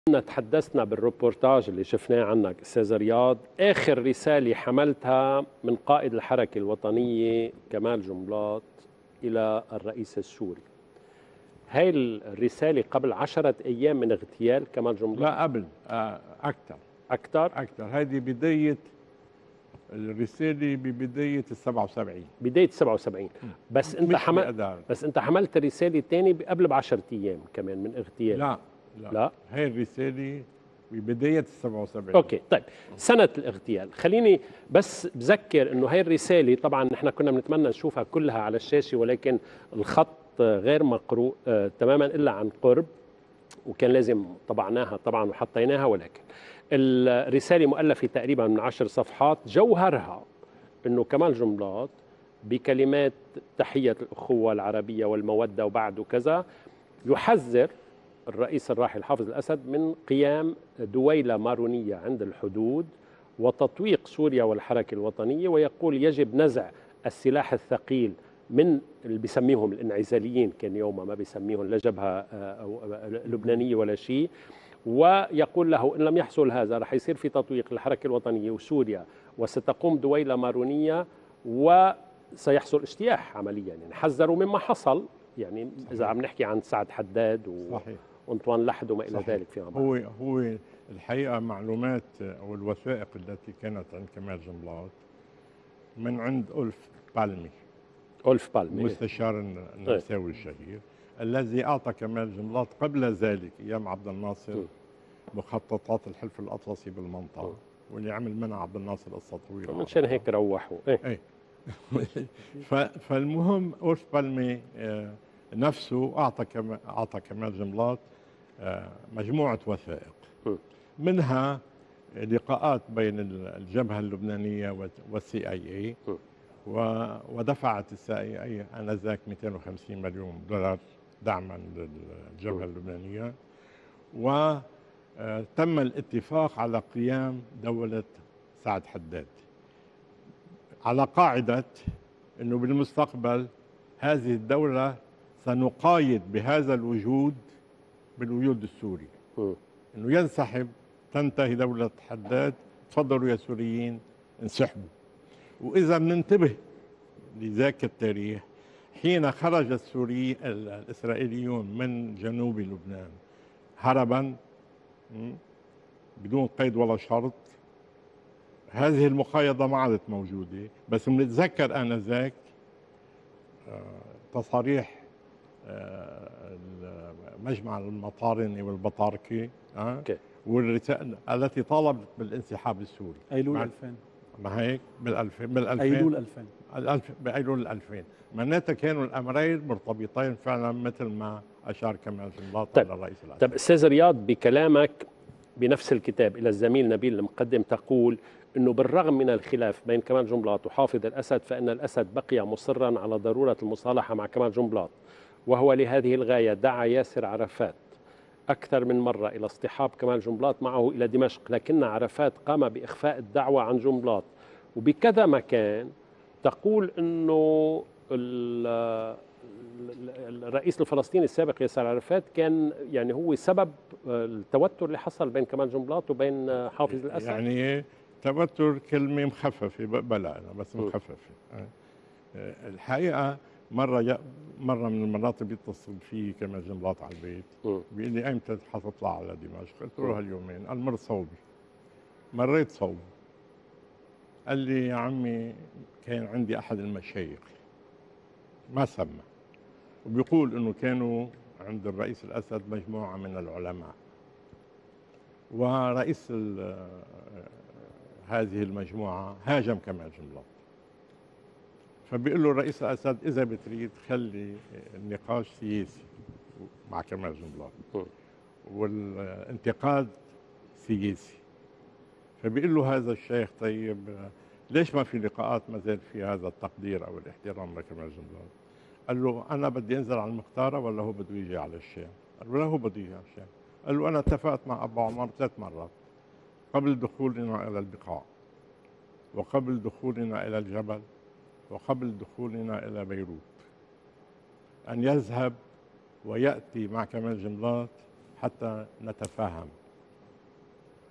كنا تحدثنا بالروبورتاج اللي شفناه عنك استاذ رياض، اخر رساله حملتها من قائد الحركه الوطنيه كمال جنبلاط الى الرئيس السوري. هاي الرساله قبل 10 ايام من اغتيال كمال جنبلاط؟ لا قبل، اكثر. هذه بدايه الرساله ببدايه ال 77. بدايه 77. بس انت حملت الرساله الثانيه قبل ب10 ايام كمان من اغتيال. لا هي الرساله ببدايه ال 77. اوكي، طيب سنه الاغتيال، خليني بس بذكر انه هي الرساله طبعا نحن كنا بنتمنى نشوفها كلها على الشاشه، ولكن الخط غير مقروء تماما الا عن قرب، وكان لازم طبعناها طبعا وحطيناها، ولكن الرساله مؤلفه تقريبا من 10 صفحات، جوهرها انه كمال جنبلاط بكلمات تحيه الاخوه العربيه والموده وبعد وكذا يحذر الرئيس الراحل حافظ الأسد من قيام دويلة مارونية عند الحدود وتطويق سوريا والحركة الوطنية، ويقول يجب نزع السلاح الثقيل من اللي بيسميهم الانعزاليين، كان يوم ما بيسميهم لا جبهة لبنانية ولا شيء، ويقول له إن لم يحصل هذا رح يصير في تطويق للحركة الوطنية وسوريا، وستقوم دويلة مارونية وسيحصل اجتياح عمليا. يعني حذروا مما حصل، يعني إذا عم نحكي عن سعد حداد وانطوان لحد وما إلى ذلك فيما بعد. هو الحقيقة معلومات أو الوثائق التي كانت عند كمال جنبلاط من عند أولف بالمي مستشار النمساوي الشهير، الذي أعطى كمال جنبلاط قبل ذلك أيام عبد الناصر مخططات الحلف الأطلسي بالمنطقة، واللي عمل منها عبد الناصر قصة طويلة، منشان هيك روحوا. فالمهم أولف بالمي نفسه أعطى كمال جنبلاط مجموعة وثائق، منها لقاءات بين الجبهة اللبنانية والCIA، ودفعت الCIA آنذاك 250 مليون دولار دعما للجبهة اللبنانية، وتم الاتفاق على قيام دولة سعد حداد على قاعدة أنه بالمستقبل هذه الدولة سنقايد بهذا الوجود بالوجود السوري، انه ينسحب، تنتهي دولة حداد، تفضلوا يا سوريين انسحبوا. واذا بننتبه لذاك التاريخ، حين خرج الاسرائيليون من جنوب لبنان هربا بدون قيد ولا شرط، هذه المقايضة ما عادت موجودة، بس بنتذكر آنذاك تصاريح مجمع المطارني والبطاركي والرسالة التي طالبت بالانسحاب السوري ايلول 2000. ما هيك بايلول 2000 معناتها كانوا الامرين مرتبطين فعلا مثل ما اشار كمال جنبلاط على الرئيس الاسد. طيب استاذ رياض، بكلامك بنفس الكتاب الى الزميل نبيل المقدم تقول انه بالرغم من الخلاف بين كمال جنبلاط وحافظ الاسد، فان الاسد بقي مصرا على ضروره المصالحه مع كمال جنبلاط، وهو لهذه الغايه دعا ياسر عرفات أكثر من مرة إلى اصطحاب كمال جنبلاط معه إلى دمشق، لكن عرفات قام بإخفاء الدعوة عن جنبلاط. وبكذا مكان تقول أنه الرئيس الفلسطيني السابق ياسر عرفات كان يعني هو سبب التوتر اللي حصل بين كمال جنبلاط وبين حافظ الأسد. يعني توتر كلمة مخففة، بلا بس مخففة. الحقيقة مرة من المرات بيتصل في كمال جنبلاط على البيت، بيقول لي ايمتى حتطلع على دمشق؟ قلت له هاليومين. قال مر صوبي. مريت صوبي، قال لي يا عمي كان عندي احد المشايخ ما سمى، وبيقول انه كانوا عند الرئيس الاسد مجموعة من العلماء، ورئيس هذه المجموعة هاجم كمال جنبلاط، فبيقول له الرئيس الاسد اذا بتريد خلي النقاش سياسي مع كمال جنبلاط والانتقاد سياسي. فبيقول له هذا الشيخ طيب ليش ما في لقاءات ما زال في هذا التقدير او الاحترام لكمال جنبلاط؟ قال له انا بدي انزل على المختاره ولا هو بده يجي على الشام؟ قال له لا هو بده يجي على الشام. قال له انا اتفقت مع ابو عمر 3 مرات قبل دخولنا الى البقاع، وقبل دخولنا الى الجبل، وقبل دخولنا إلى بيروت، أن يذهب ويأتي مع كمال جنبلاط حتى نتفاهم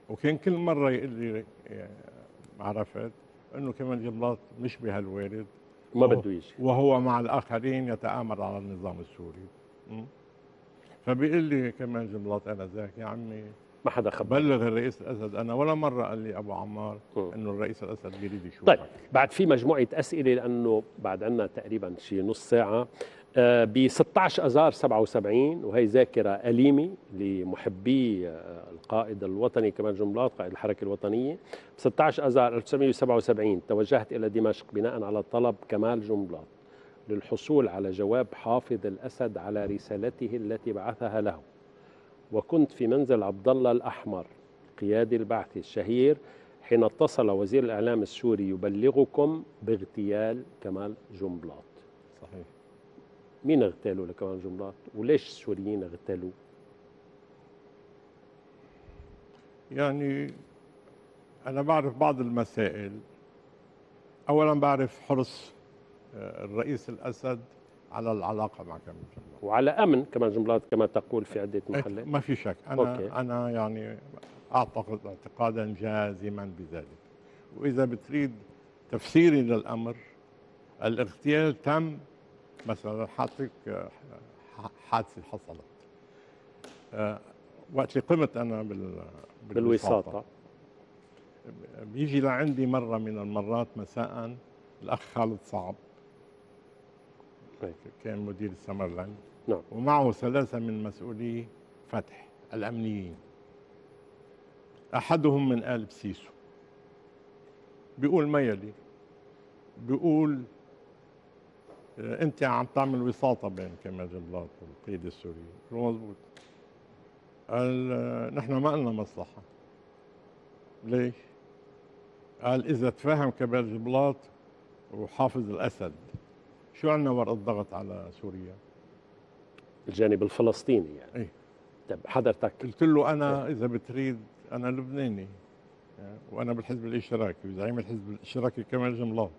وكان كل مره يقول لي عرفت انه كمال جنبلاط مش بهالوارد، ما بده يجي. وهو مع الاخرين يتآمر على النظام السوري. م? فبيقول لي كمال جنبلاط انا ذاك يا عمي ما حدا خبر. بلغ الرئيس الاسد، انا ولا مره قال لي ابو عمار انه الرئيس الاسد بيريد يشوفك. طيب بعد في مجموعه اسئله لانه بعد عنا تقريبا شي نص ساعه. ب 16 اذار 77، وهي ذاكره اليمه لمحبي القائد الوطني كمال جنبلاط قائد الحركه الوطنيه. ب 16 اذار 1977 توجهت الى دمشق بناء على طلب كمال جنبلاط للحصول على جواب حافظ الاسد على رسالته التي بعثها له، وكنت في منزل عبد الله الأحمر قيادي البعث الشهير حين اتصل وزير الإعلام السوري يبلغكم باغتيال كمال جنبلاط. صحيح. مين اغتالوا لكمال جنبلاط وليش السوريين اغتالوه؟ يعني أنا بعرف بعض المسائل. أولا بعرف حرص الرئيس الأسد على العلاقة مع كمال جنبلاط وعلى أمن كمال جنبلاط كما تقول في عدة محلات. ما في شك. أنا يعني أعتقد اعتقادا جازما بذلك. وإذا بتريد تفسيري للأمر، الاغتيال تم مثلا حاطك حادثة حصلت وقت اللي قمت أنا بالوساطة. بيجي لعندي مرة من المرات مساء الأخ خالد صعب كان مدير السمرلند، نعم، ومعه 3 من مسؤولي فتح الأمنيين، أحدهم من آل بسيسو. بيقول ما يلي، بيقول أنت عم تعمل وساطة بين كمال جنبلاط والقيادة السورية. قلت له مضبوط. قال نحن ما لنا مصلحة. ليش؟ قال إذا تفاهم كمال جنبلاط وحافظ الأسد شو عندنا ورقة ضغط على سوريا؟ الجانب الفلسطيني يعني. إيه؟ طيب حضرتك قلت له أنا إذا بتريد أنا لبناني وأنا بالحزب الاشتراكي وزعيم الحزب الاشتراكي كمال جنبلاط،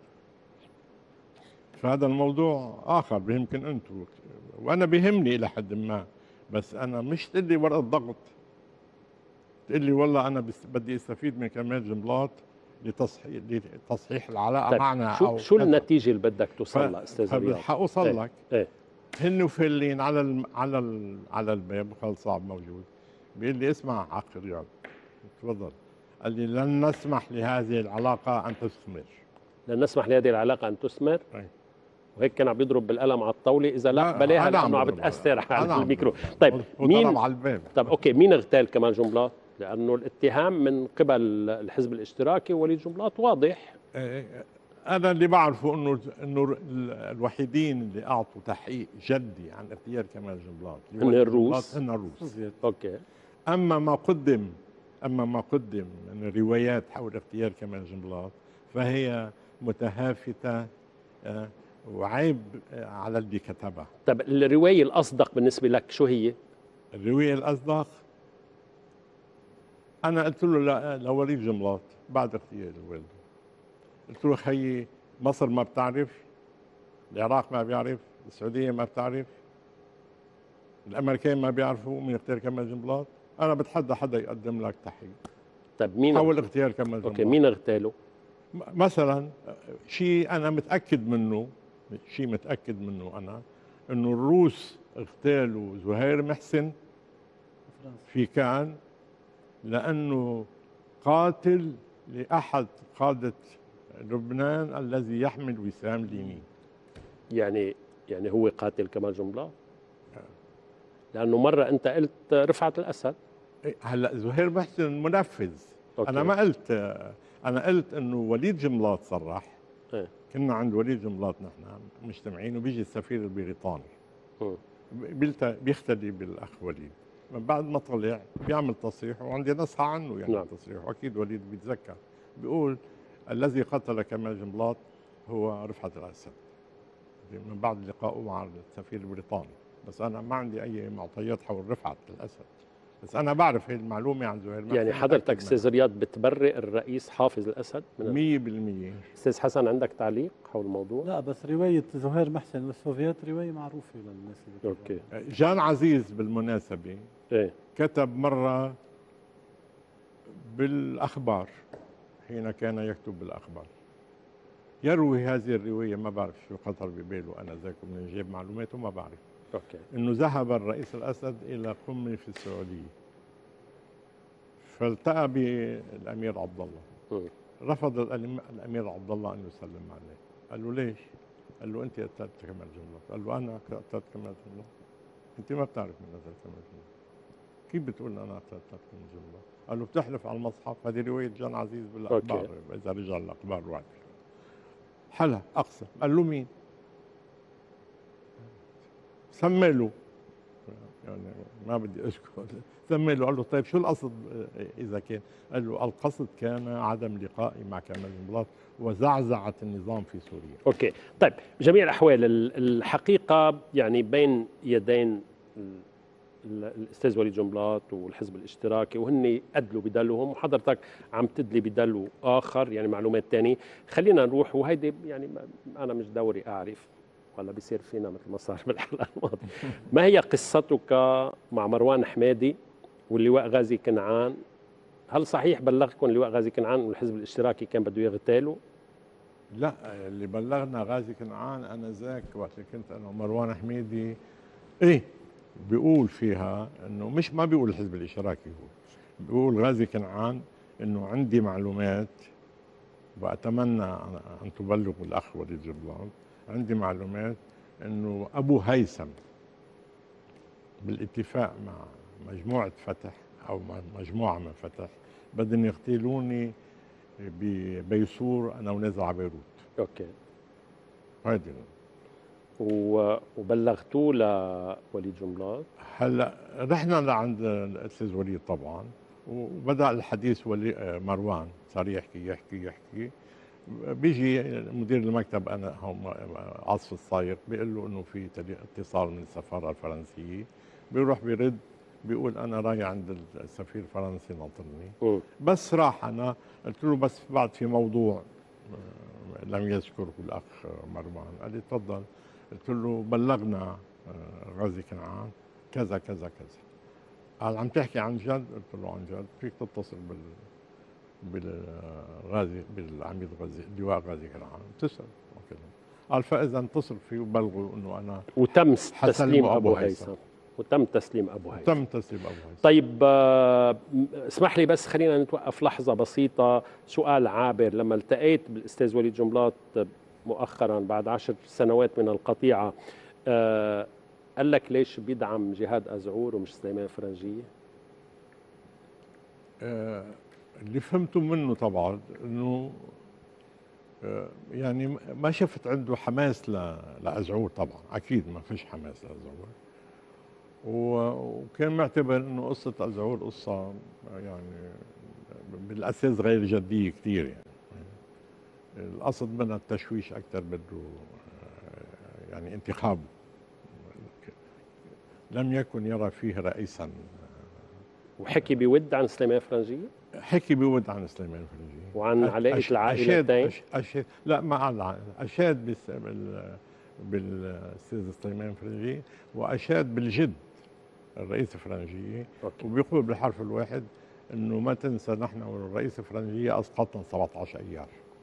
فهذا الموضوع آخر بيهمكن أنتم وأنا بيهمني إلى حد ما، بس أنا مش تقول لي ورقة ضغط تقول لي والله أنا بدي أستفيد من كمال جنبلاط لتصحيح العلاقة طيب معنا. شو النتيجة اللي بدك توصل لها أستاذ رياض؟ حأوصل لك. إيه؟ هن وفلين على الباب. خالد صعب موجود بيقول لي اسمع عقل رياض، تفضل. قال لي لن نسمح لهذه العلاقة أن تثمر. لن نسمح لهذه العلاقة أن تثمر؟ أي. وهيك كان عم يضرب بالقلم على الطاولة إذا لا بلاها لأنه عم بتأثر على الميكرو. طيب مين على الباب. طب أوكي، مين اغتال كمال جنبلاط؟ لأنه الاتهام من قبل الحزب الاشتراكي وليد جنبلاط واضح. أنا اللي بعرفه إنه الوحيدين اللي أعطوا تحقيق جدي عن اغتيال كمال جنبلاط هن الروس. أوكي. أما ما قدم من الروايات حول اغتيال كمال جنبلاط فهي متهافتة وعيب على اللي كتبها. طب الرواية الأصدق بالنسبة لك شو هي؟ الرواية الأصدق أنا قلت له لوليد جنبلاط بعد اغتيال والده، قلت له خيي مصر ما بتعرف، العراق ما بيعرف، السعودية ما بتعرف، الأمريكان ما بيعرفوا مين اغتيال كمال جنبلاط. أنا بتحدى حدا يقدم لك تحقيق. طب مين حول اغتيال كمال جنبلاط؟ أوكي، مين اغتاله؟ مثلا شيء أنا متأكد منه أنا إنه الروس اغتالوا زهير محسن في كان لأنه قاتل لأحد قادة لبنان الذي يحمل وسام لينين. يعني هو قاتل كمال جنبلاط؟ لأنه مرة أنت قلت رفعت الأسد. هلا زهير محسن منفذ. أوكي. أنا ما قلت، أنا قلت إنه وليد جنبلاط صرح. كنا عند وليد جنبلاط نحن مجتمعين وبيجي السفير البريطاني بيختلي بالأخ وليد، من بعد ما طلع بيعمل تصريح وعندي نصها عنه يعني. نعم. تصريح واكيد وليد بيتذكر، بيقول الذي قتل كمال جنبلاط هو رفعت الاسد من بعد لقائه مع السفير البريطاني. بس انا ما عندي اي معطيات حول رفعت الاسد، بس انا بعرف هي المعلومه عن زهير محسن. يعني حضرتك استاذ رياض بتبرئ الرئيس حافظ الاسد 100%. استاذ حسن عندك تعليق حول الموضوع؟ لا بس روايه زهير محسن والسوفيات روايه معروفه للناس اللي اوكي. جان عزيز بالمناسبه كتب مره بالأخبار حين كان يكتب بالأخبار. يروي هذه الرواية، ما بعرف شو خطر بباله أنا ذاك من جيب معلوماته ما بعرف، اوكي. إنه ذهب الرئيس الأسد إلى قمة في السعودية فالتقى بالأمير عبد الله. رفض الأمير عبد الله أن يسلم عليه. قال له ليش؟ قال له أنت قتلت كمال جملة. قال له أنا قتلت كمال جملة؟ أنت ما بتعرف من قتل كمال جملة. كيف بتقول أنا قتلت كمال جملة؟ قال له بتحلف على المصحف. هذه رواية جان عزيز بالأخبار، إذا رجع الأخبار الواحد حلف أقسم. قال له مين؟ سمي له، يعني ما بدي أشكر، سمي له. قال له طيب شو القصد إذا كان؟ قال له القصد كان عدم لقائي مع كمال جنبلاط وزعزعة النظام في سوريا. اوكي، طيب جميع الاحوال الحقيقه يعني بين يدين الاستاذ وليد جنبلاط والحزب الاشتراكي، وهن ادلوا بدلوهم وحضرتك عم تدلي بدلو اخر، يعني معلومات ثانيه. خلينا نروح، وهيدي يعني انا مش دوري اعرف ولا بيصير فينا مثل ما صار بالحلقه الماضيه. ما هي قصتك مع مروان حمادي واللواء غازي كنعان؟ هل صحيح بلغكم اللواء غازي كنعان والحزب الاشتراكي كان بده يغتالوا؟ لا، اللي بلغنا غازي كنعان انا ذاك وقت كنت انا ومروان حميدي ايه بيقول فيها انه مش ما بيقول الحزب الاشتراكي، هو بيقول غازي كنعان انه عندي معلومات واتمنى ان تبلغوا الاخ وليد جنبلاط، عندي معلومات انه ابو هيثم بالاتفاق مع مجموعه فتح او مجموعه من فتح بدهم يغتالوني ببيسور انا ونازل على بيروت. اوكي. هيدي وبلغتوه لوليد جنبلاط؟ هلا رحنا لعند الاستاذ وليد طبعا، وبدا الحديث مروان صار يحكي. بيجي مدير المكتب انا هم عاصف الصايغ بيقول له انه في اتصال من السفاره الفرنسيه، بيروح بيرد بيقول انا رايح عند السفير الفرنسي ناطرني. بس راح انا قلت له بس بعد في موضوع لم يذكره الاخ مروان. قال لي تفضل. قلت له بلغنا غازي كنعان كذا كذا كذا. قال عم تحكي عن جد؟ قلت له عن جد. فيك تتصل بالغازي بالعميد غازي اللواء غازي كنعان. اتصل وكذا. قال فاذا اتصل فيه وبلغوا انه انا وتم تسليم ابو هيثم. تم تسليم ابو هيثم. طيب اسمح لي بس خلينا نتوقف لحظه بسيطه. سؤال عابر، لما التقيت بالاستاذ وليد جنبلاط مؤخرا بعد 10 سنوات من القطيعه، قال لك ليش بيدعم جهاد أزعور ومش سليمان فرنجية؟ اللي فهمته منه طبعا انه يعني ما شفت عنده حماس لأزعور. طبعا اكيد ما فيش حماس لأزعور، وكان معتبر انه قصة أزعور قصة يعني بالاساس غير جدية كثير، يعني القصد منها التشويش اكثر، بده يعني انتخابه. لم يكن يرى فيه رئيسا. وحكي بود عن سليمان فرنجية؟ حكي بود عن سليمان فرنجية وعن علاقة العائلتين؟ لا، ما قال. أشاد بالأستاذ سليمان فرنجية، وأشاد بالجد الرئيس فرنجية. وبيقول بالحرف الواحد انه ما تنسى نحن والرئيس فرنجية اسقطنا 17 ايار.